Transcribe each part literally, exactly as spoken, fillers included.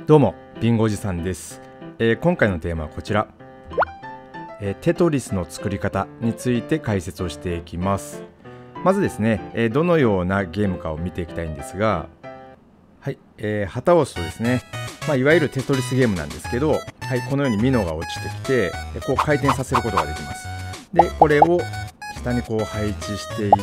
どうもビンゴおじさんです、えー、今回のテーマはこちら、えー、テトリスの作り方について解説をしていきます。まずですね、えー、どのようなゲームかを見ていきたいんですが、はい、えー、旗を押すとですね、まあ、いわゆるテトリスゲームなんですけど、はい、このようにミノが落ちてきてこう回転させることができます。でこれを下にこう配置していって、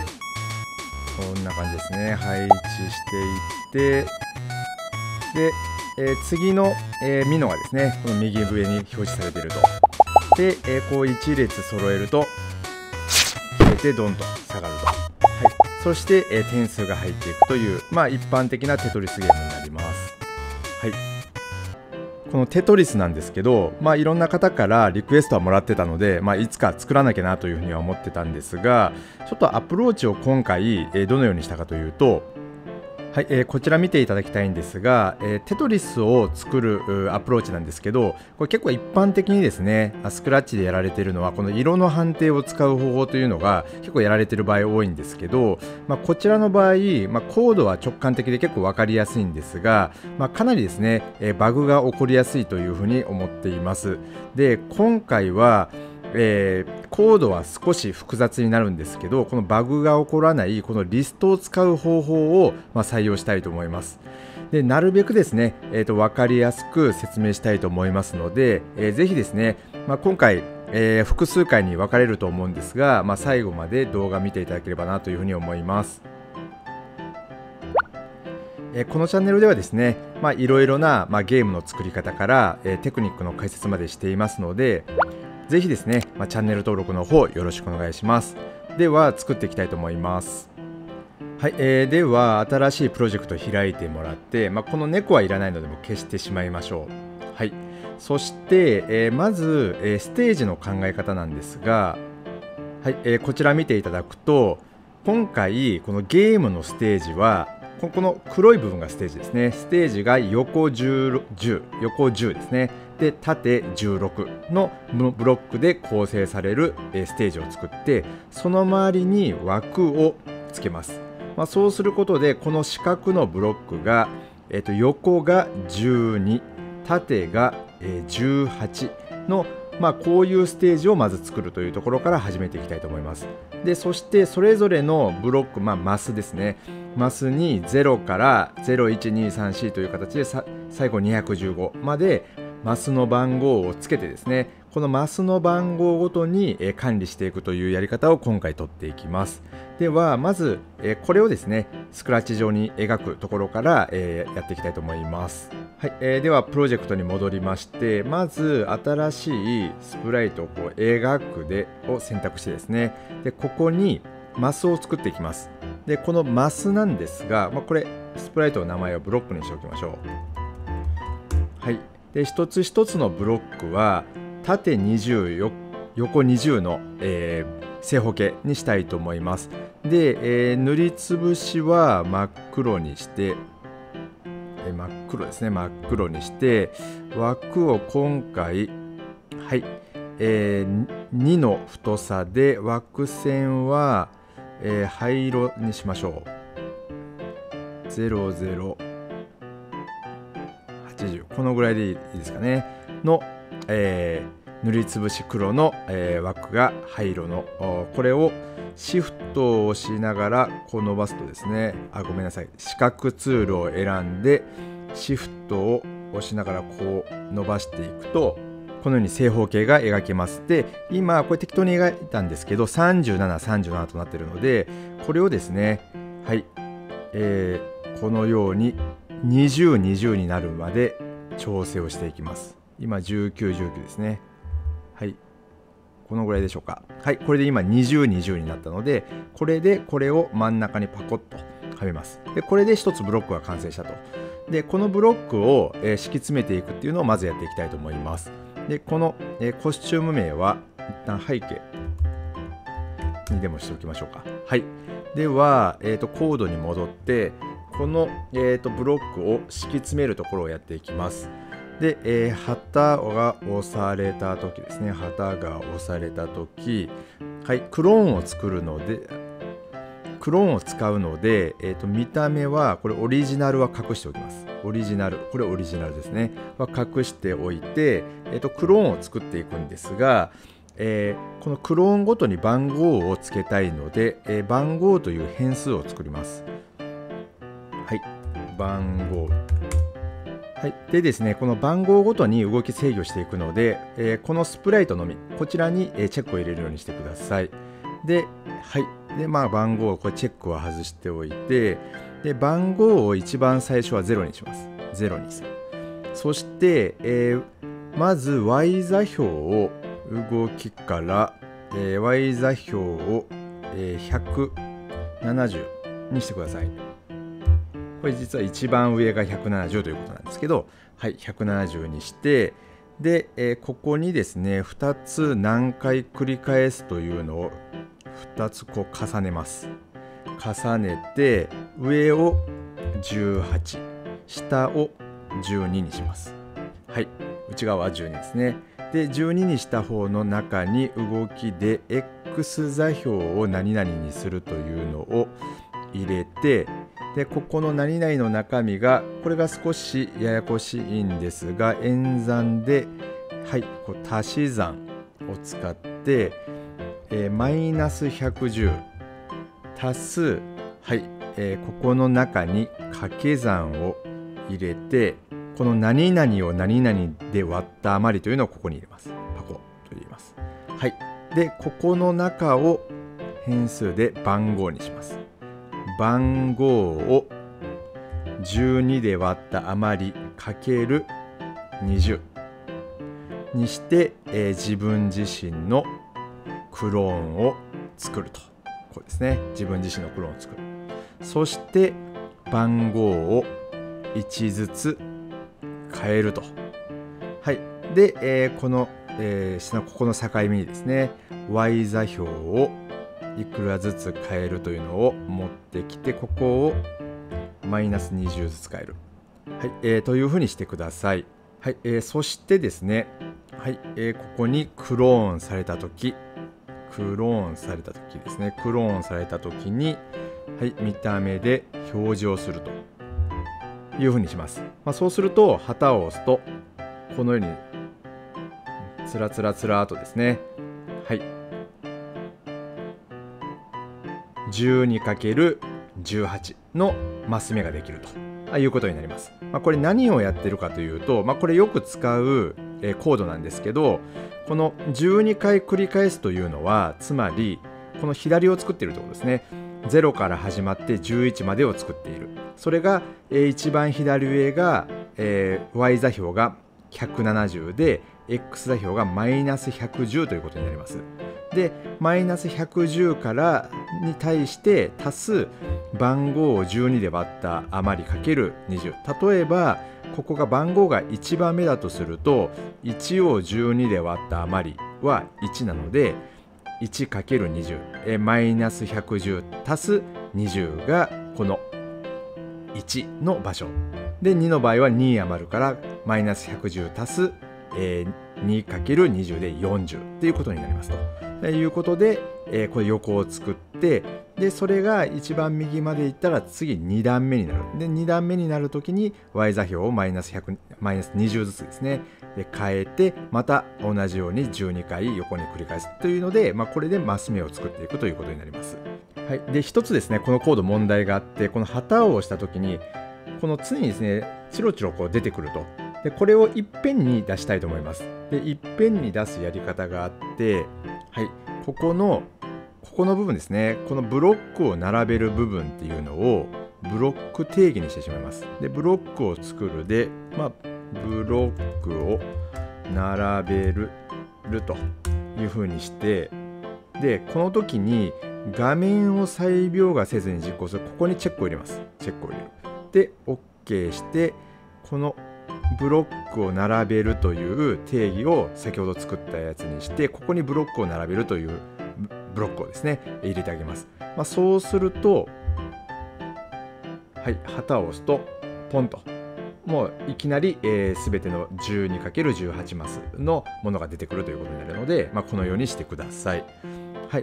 こんな感じですね。配置していってで、えー、次の、えー、ミノがですね、この右上に表示されていると。で、えー、こういち列揃えると消えてドンと下がると。はい、そして、えー、点数が入っていくという、まあ、一般的なテトリスゲームになります。はい、このテトリスなんですけど、まあ、いろんな方からリクエストはもらってたので、まあ、いつか作らなきゃなというふうには思ってたんですが、ちょっとアプローチを今回、えー、どのようにしたかというと、はい、えー、こちら見ていただきたいんですが、えー、テトリスを作るアプローチなんですけど、これ結構一般的にですね、スクラッチでやられているのはこの色の判定を使う方法というのが結構やられている場合多いんですけど、まあ、こちらの場合、まあ、コードは直感的で結構分かりやすいんですが、まあ、かなりですね、えー、バグが起こりやすいというふうに思っています。で今回はえー、コードは少し複雑になるんですけど、このバグが起こらないこのリストを使う方法を、まあ、採用したいと思います。でなるべくですね、えーと、分かりやすく説明したいと思いますので、えー、ぜひですね、まあ、今回、えー、複数回に分かれると思うんですが、まあ、最後まで動画見ていただければなというふうに思います。えー、このチャンネルではですね、まあ、いろいろな、まあ、ゲームの作り方から、えー、テクニックの解説までしていますので、ぜひですね、まあ、チャンネル登録の方よろしくお願いします。では作っていきたいと思います。はい、えー、では新しいプロジェクトを開いてもらって、まあ、この猫はいらないのでも消してしまいましょう。はい、そして、えー、まず、えー、ステージの考え方なんですが、はい、えー、こちら見ていただくと、今回このゲームのステージはこの黒い部分がステージですね。ステージが横じゅう、じゅう横じゅうですね。で縦じゅうろくのブロックで構成されるステージを作って、その周りに枠をつけます。まあ、そうすることでこの四角のブロックが、えー、と横がじゅうに、縦がじゅうはちの、まあ、こういうステージをまず作るというところから始めていきたいと思います。でそしてそれぞれのブロック、まあ、マスですね。マスにゼロからゼロいちにさんしという形でさ最後にひゃくじゅうごまでマスの番号をつけてですね、このマスの番号ごとに管理していくというやり方を今回取っていきます。ではまずこれをですね、スクラッチ上に描くところからやっていきたいと思います。はい、えー、ではプロジェクトに戻りまして、まず新しいスプライトをこう描くでを選択してですね、でここにマスを作っていきます。でこのマスなんですが、まあ、これスプライトの名前をブロックにしておきましょう。はい、で一つ一つのブロックは縦にじゅうよ横にじゅうの、えー、正方形にしたいと思います。で、えー、塗りつぶしは真っ黒にして、えー、真っ黒ですね真っ黒にして枠を今回はい、えー、にの太さで枠線は、えー、灰色にしましょう。ゼロゼロはちじゅうこのぐらいでいいですかねの、えー、塗りつぶし黒の、えー、枠が灰色のこれをシフトを押しながらこう伸ばすとですね、あごめんなさい四角ツールを選んでシフトを押しながらこう伸ばしていくとこのように正方形が描けます。で今これ適当に描いたんですけどさんじゅうなな、さんじゅうななとなっているので、これをですねはい、えー、このようににじゅう、にじゅうになるまで調整をしていきます。今じゅうきゅう、じゅうきゅうですね。はい、このぐらいでしょうか。はい、これで今にじゅう、にじゅうになったので、これでこれを真ん中にパコッとはめます。でこれで一つブロックが完成したと。でこのブロックを、えー、敷き詰めていくっていうのをまずやっていきたいと思います。でこの、えー、コスチューム名は一旦背景にでもしておきましょうか。はい、では、えーと、コードに戻ってこの、えーと、ブロックを敷き詰めるところをやっていきます。で、えー、旗が押された時ですね、旗が押された時、はい、クローンを作るのでクローンを使うので、えー、と見た目はこれオリジナルは隠しておきます。オリジナル、これオリジナルですね。は隠しておいて、えー、とクローンを作っていくんですが、えー、このクローンごとに番号をつけたいので、えー、番号という変数を作ります。はい、番号。はい、でですね、この番号ごとに動き制御していくので、えー、このスプライトのみ、こちらに、えー、チェックを入れるようにしてください。で、はい。で、まあ、番号をこれチェックは外しておいて、で、番号を一番最初はゼロにします。ゼロにする。そして、えー、まず Y 座標を動きから、えー、Y 座標を、えー、ひゃくななじゅうにしてください。これ実は一番上がひゃくななじゅうということなんですけど、はい、ひゃくななじゅうにして、で、えー、ここにですね、ふたつ何回繰り返すというのをふたつこう重ねます。重ねて、上をじゅうはち、下をじゅうににします。はい、内側はじゅうにですね。で、じゅうににした方の中に動きで X 座標を何々にするというのを入れて、でここの何々の中身が、これが少しややこしいんですが、演算で、はい、こう足し算を使って、えー、マイナスひゃくじゅう足す、はい、えー、ここの中に掛け算を入れて、この何々を何々で割った余りというのをここに入れます。箱と入れます。はい。で、ここの中を変数で番号にします。番号をじゅうにで割った余りかけるにじゅうにして、えー、自分自身のクローンを作ると。こうですね。自分自身のクローンを作る。そして番号をいちずつ変えると。はい。で、えー、この、えー、ここの境目にですね、Y 座標をいくらずつ変えるというのを持ってきて、ここをマイナスにじゅうずつ変える。はい、えー、というふうにしてください。はい、えー、そしてですね、はい、えー、ここにクローンされたとき、クローンされたときですね、クローンされたときに、はい、見た目で表示をするというふうにします。まあ、そうすると、旗を押すと、このように、つらつらつらとですね、はい、じゅうにかけるじゅうはち のマス目ができるということになります。まあ、これ何をやってるかというと、まあ、これよく使うコードなんですけど、このじゅうにかい繰り返すというのは、つまりこの左を作っているところですね。ゼロから始まってじゅういちまでを作っている。それが、えー、一番左上が、えー、Y 座標がひゃくななじゅうで X 座標がマイナスひゃくじゅうということになります。で、マイナスひゃくじゅうからに対して足す番号をじゅうにで割った余りかけるにじゅう。例えばここが番号がいちばんめだとすると、いちをじゅうにで割った余りはいちなので いちかけるにじゅう、えマイナスひゃくじゅう足すにじゅうがこのいちの場所で、にの場合はに余るからマイナスひゃくじゅう足す、えー、にかけるにじゅうでよんじゅうっていうことになりますと。ということで、えー、これ横を作って、でそれが一番右までいったら次に段目になる。でに段目になるときに Y 座標をマイナスひゃく、マイナスにじゅうずつですね、で変えて、また同じようにじゅうにかい横に繰り返すというので、まあ、これでマス目を作っていくということになります。はい、で一つですね、このコード問題があって、この旗を押したときにこの常にですね、チロチロこう出てくると。でこれをいっぺんに出したいと思います。でいっぺんに出すやり方があって、はい、ここのここの部分ですね、このブロックを並べる部分っていうのをブロック定義にしてしまいます。でブロックを作るで、まあ、ブロックを並べるというふうにして、でこの時に画面を再描画せずに実行する、ここにチェックを入れます。チェックを入れる。で OK して、このブロックを並べるという定義を先ほど作ったやつにして、ここにブロックを並べるというブロックをですね入れてあげます。まあ、そうすると、はい、旗を押すとポンと、もういきなり、えー、全ての じゅうにかけるじゅうはち マスのものが出てくるということになるので、まあ、このようにしてください。はい、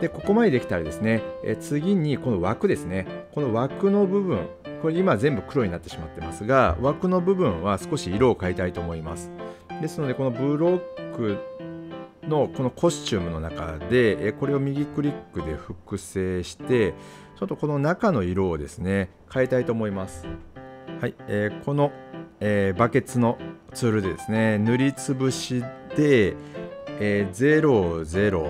でここまでできたらですね、え次にこの枠ですね、この枠の部分、これ今全部黒になってしまってますが、枠の部分は少し色を変えたいと思います。ですのでこのブロックのこのコスチュームの中で、えこれを右クリックで複製して、ちょっとこの中の色をですね変えたいと思います。はい、えー、この、えー、バケツのツールでですね、塗りつぶしで、えー、ゼロゼロ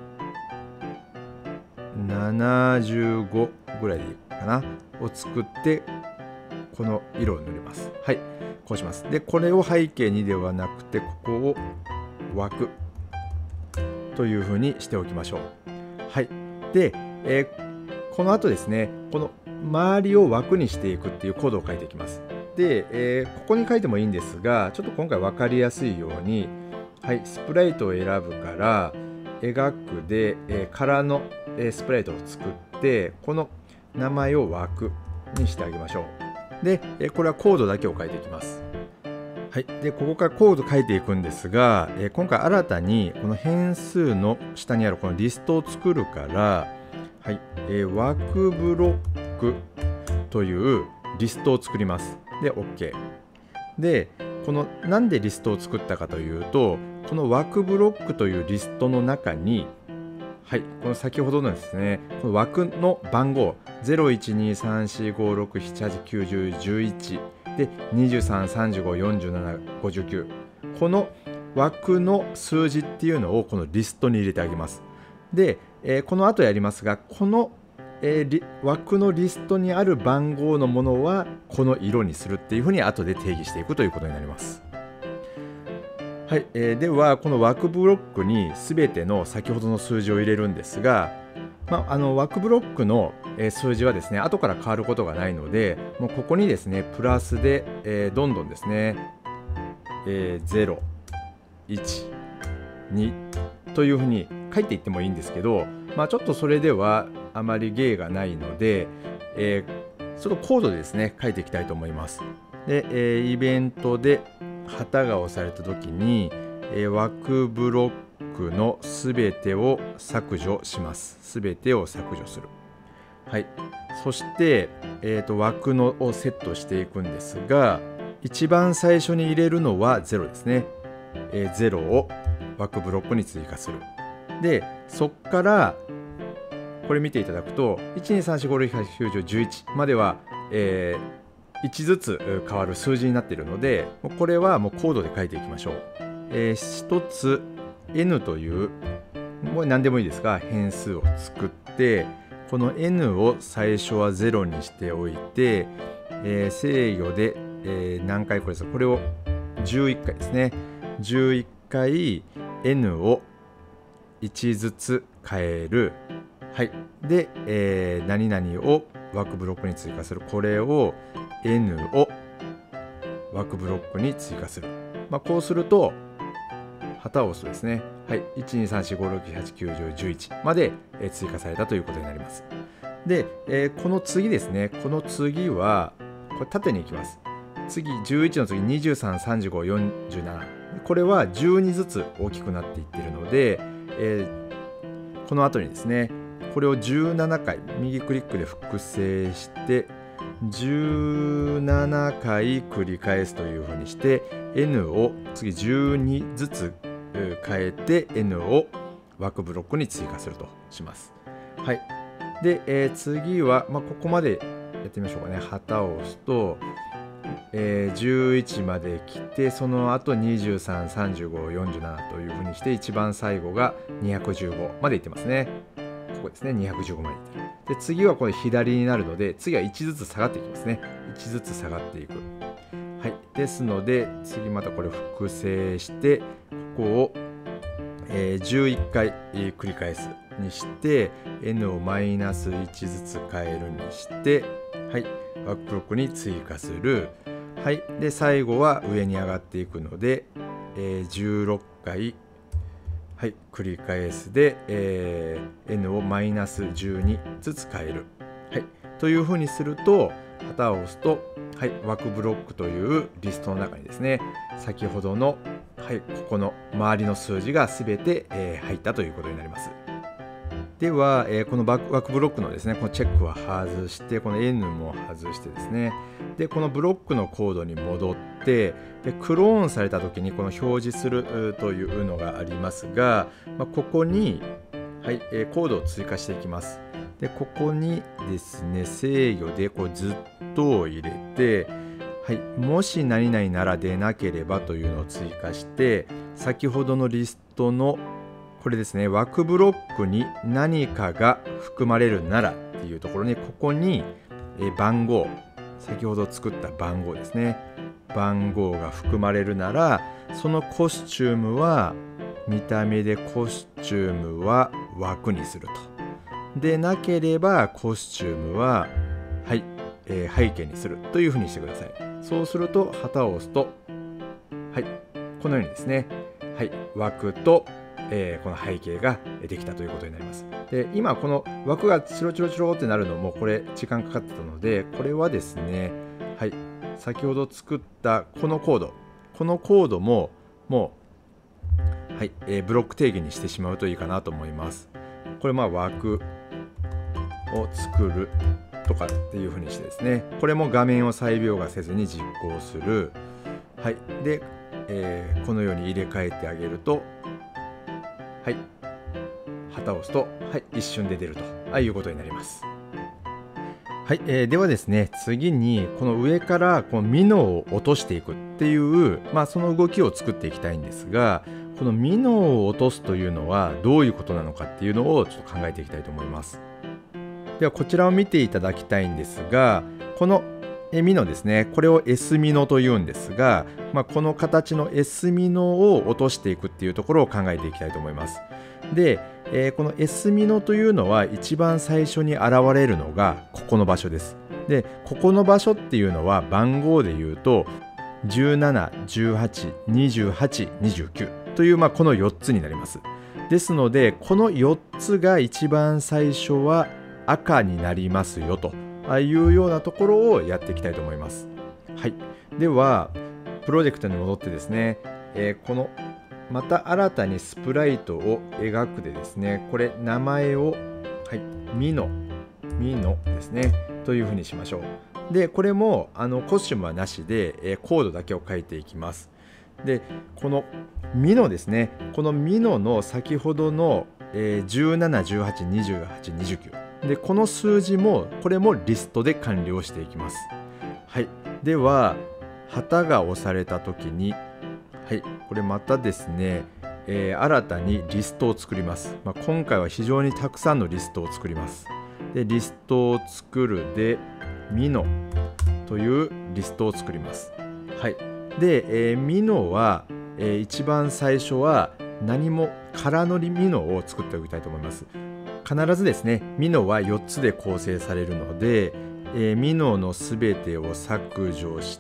ななじゅうごぐらいでいいかなを作って、この色を塗ります。はい、こうします。でこれを背景にではなくて、ここを枠というふうにしておきましょう。はい、で、えー、この後ですね、この周りを枠にしていくっていうコードを書いていきます。で、えー、ここに書いてもいいんですが、ちょっと今回分かりやすいように、はい、スプライトを選ぶから描くで、えー、空の、えー、スプライトを作って、この名前を枠にしてあげましょう。で、えー、これはコードだけを書いていきます。はい、でここからコード書いていくんですが、えー、今回新たにこの変数の下にあるこのリストを作るから、はいえー、枠ブロックというリストを作ります。で OK で、このなんでリストを作ったかというと、この枠ブロックというリストの中に、はい、この先ほどのですね、この枠の番号ゼロいちにさんしごろくしちはちきゅうじゅうじゅういちでにじゅうさん、さんじゅうご、よんじゅうなな、ごじゅうきゅう、この枠の数字っていうのをこのリストに入れてあげます。で、えー、この後やりますが、この、えー、枠のリストにある番号のものはこの色にするっていうふうに後で定義していくということになります。はい、えー、ではこの枠ブロックに全ての先ほどの数字を入れるんですが、まあ、あの枠ブロックの数字はですね後から変わることがないので、もうここにですねプラスで、えー、どんどんですね、えー、ゼロ、いち、にというふうに書いていってもいいんですけど、まあ、ちょっとそれではあまり芸がないので、えー、ちょっとコードでですね書いていきたいと思います。で、えー、イベントで旗が押された時に、えー、枠ブロックのすべてを削除します。すべてを削除する。はい、そして、えー、と枠のをセットしていくんですが、一番最初に入れるのはゼロですね。えー、ゼロを枠ブロックに追加する。で、そこからこれ見ていただくといちにさんしごろくしちはちきゅうじゅうじゅういちまでは、えー、いちずつ変わる数字になっているので、これはもうコードで書いていきましょう。えー、ひとつ n というもう何でもいいですが変数を作って、この n を最初はゼロにしておいて、えー、制御で、えー、何回これですか、これをじゅういっかいですね。じゅういっかい n をいちずつ変える。はい、で、えー、何々を枠ブロックに追加する。これを n を枠ブロックに追加する。まあ、こうすると旗を押すとですね、はい、いちにさんしごろくしちはちきゅうじゅうじゅういちまで追加されたということになります。で、えー、この次ですね、この次はこれ縦に行きます。次じゅういちの次にじゅうさん、さんじゅうご、よんじゅうなな、これはじゅうにずつ大きくなっていっているので、えー、この後にですねこれをじゅうななかい右クリックで複製してじゅうななかい繰り返すというふうにして n を次じゅうにずつ変えて n を枠ブロックに追加するとします。はい、で、えー、次は、まあ、ここまでやってみましょうかね。旗を押すと、えー、じゅういちまで来て、その後にじゅうさん、さんじゅうご、よんじゅうななというふうにして、一番最後がにひゃくじゅうごまでいってますね。ここですね、にひゃくじゅうごまでいってる。で、次はこれ左になるので、次はいちずつ下がっていきますね。いちずつ下がっていく。はい、ですので、次またこれを複製して、ここを、えー、じゅういっかい繰り返すにして、n をマイナスいちずつ変えるにして、はい、枠ブロックに追加する。はい、で最後は上に上がっていくので、えー、じゅうろっかい、はい、繰り返すで、えー、n をマイナスじゅうにずつ変える、はい、というふうにすると旗を押すと、はい、枠ブロックというリストの中にですね先ほどの、はい、ここの周りの数字が全て、えー、入ったということになります。 では、えーこのバック枠ブロックのですね、このチェックは外して、この N も外してですね、で、このブロックのコードに戻って、でクローンされた時にこの表示するというのがありますが、まあ、ここに、はいえーコードを追加していきます。で、ここにですね、制御でこうずっとを入れて、はい、もし何々ならでなければというのを追加して、先ほどのリストのこれですね、枠ブロックに何かが含まれるならっていうところに、ここにえ番号、先ほど作った番号ですね、番号が含まれるなら、そのコスチュームは見た目でコスチュームは枠にすると。でなければコスチュームは、はいえー背景にするというふうにしてください。そうすると旗を押すと、はい、このようにですね、はい、枠と、えーこの背景ができたということになります。で、今この枠がチロチロチロってなるのもこれ時間かかってたので、これはですね、はい、先ほど作ったこのコード、このコードももう、はいえーブロック定義にしてしまうといいかなと思います。これまあ枠を作るとかっていうふうにしてですね、これも画面を再描画せずに実行する。はい。で、えーこのように入れ替えてあげると、はい。旗を押すと、はい、一瞬で出ると、ああいうことになります。はい、えーではですね、次にこの上からこのミノを落としていくっていう、まあ、その動きを作っていきたいんですが、このミノを落とすというのはどういうことなのかっていうのをちょっと考えていきたいと思います。ではこちらを見ていただきたいんですが、このミノですね、これを S ミノというんですが、まあ、この形の S ミノを落としていくっていうところを考えていきたいと思います。で、えーこの S ミノというのは一番最初に現れるのがここの場所です。で、ここの場所っていうのは番号で言うとじゅうなな、じゅうはち、にじゅうはち、にじゅうきゅうという、まあ、このよっつになります。ですので、このよっつが一番最初は赤になりますよというようなところをやっていきたいと思います。はい。では、プロジェクトに戻ってですね、えーこのまた新たにスプライトを描くでですね、これ名前を、はい、ミノ、ミノですね、というふうにしましょう。で、これもあのコスチュームはなしで、えーコードだけを書いていきます。で、このミノですね、このミノの先ほどの、えーじゅうなな、じゅうはち、にじゅうはち、にじゅうきゅう。で、この数字も、これもリストで完了していきます。はい。では、旗が押されたときに、はい、これまたですね、えー新たにリストを作ります。まあ、今回は非常にたくさんのリストを作ります。で、リストを作るで、ミノというリストを作ります。はい。で、えーミノは、えー一番最初は何も空のミノを作っておきたいと思います。必ずですね、ミノはよっつで構成されるので、えーミノのすべてを削除して、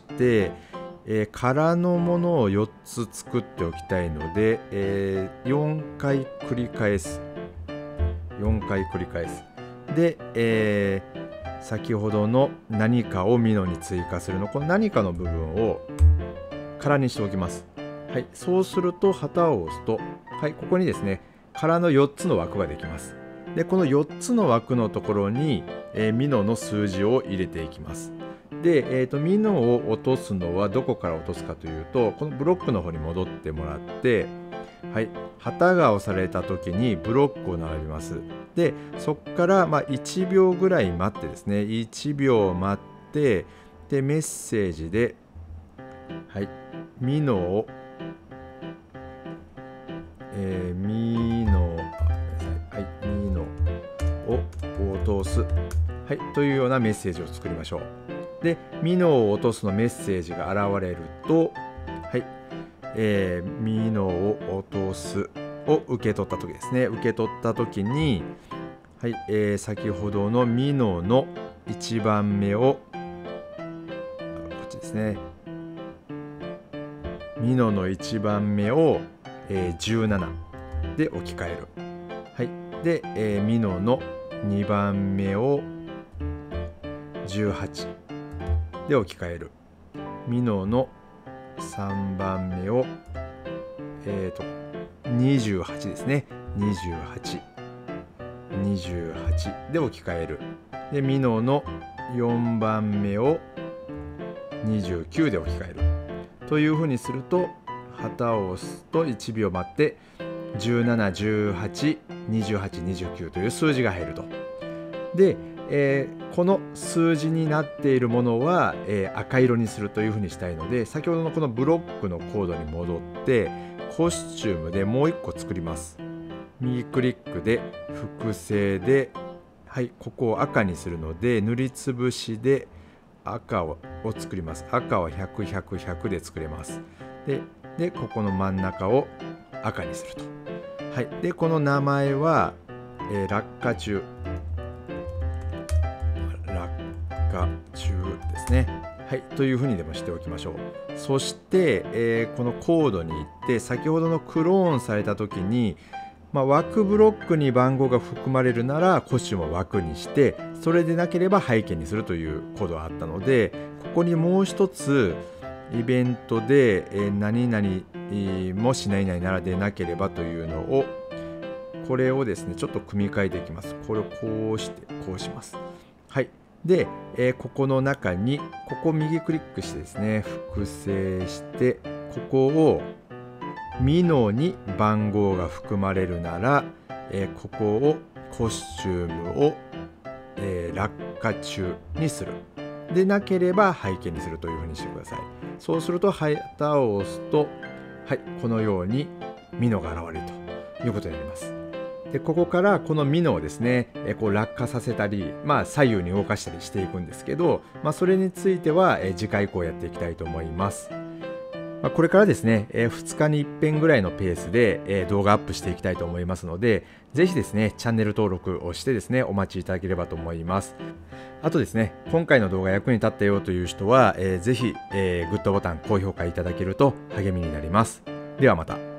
えー空のものをよっつ作っておきたいので、えーよんかい繰り返す。よんかい繰り返す。で、えー先ほどの何かをミノに追加するの、この何かの部分を空にしておきます。はい、そうすると旗を押すと、はい、ここにですね、空のよっつの枠ができます。で、このよっつの枠のところに、えーミノの数字を入れていきます。で、えーと、ミノを落とすのはどこから落とすかというと、このブロックの方に戻ってもらって、はい、旗が押された時にブロックを並べます。で、そこからまあいちびょうぐらい待ってですね、いちびょう待って、で、メッセージで、はい、ミノを、えー、ミノ、あ、ごめんなさい、はい、ミノを落とす、はい、というようなメッセージを作りましょう。で、ミノを落とすのメッセージが現れると、はい、えー、ミノを落とすを受け取った時ですね、受け取った時に、はい、えー、先ほどのミノのいちばんめを、こっちですね、ミノのいちばんめを、えー、じゅうななで置き換える。はい、で、えー、ミノのにばんめをじゅうはちで置き換える。ミノのさんばんめを、えーと、にじゅうはちですね。にじゅうはち。 にじゅうはちで置き換える。でミノのよんばんめをにじゅうきゅうで置き換えるというふうにすると、旗を押すといちびょう待ってじゅうなな、じゅうはち、にじゅうはち、にじゅうきゅうという数字が入ると。で、えー、この数字になっているものは、えー、赤色にするというふうにしたいので、先ほどのこのブロックのコードに戻ってコスチュームでもういっこ作ります。右クリックで複製で、はい、ここを赤にするので塗りつぶしで赤を作ります。赤はひゃく、ひゃく、ひゃくで作れます。で、でここの真ん中を赤にすると。はい、でこの名前は、えー、落下中落下中ですね。はい、というふうにでもしておきましょう。そして、えー、このコードに行って先ほどのクローンされた時に、まあ、枠ブロックに番号が含まれるならコスチュームを枠にして、それでなければ背景にするというコードがあったので、ここにもう一つイベントで、えー、何々もし何々ならでなければというのを、これをですねちょっと組み替えていきます。これをこうしてこうします。はい。で、えー、ここの中にここを右クリックしてですね複製して、ここをミノに番号が含まれるなら、えー、ここをコスチュームを、えー、落下中にする。でなければ背景にするというふうにしてください。そうすると旗を押すと、はい、このようにミノが現れるということになります。でここからこのミノをですね、えこう落下させたり、まあ、左右に動かしたりしていくんですけど、まあ、それについては、え次回以降やっていきたいと思います。まあ、これからですね、えふつかにいっぺんぐらいのペースで、え動画アップしていきたいと思いますので、ぜひですねチャンネル登録をしてですねお待ちいただければと思います。あとですね、今回の動画役に立ったよという人は、えー、ぜひ、えー、グッドボタン、高評価いただけると励みになります。ではまた。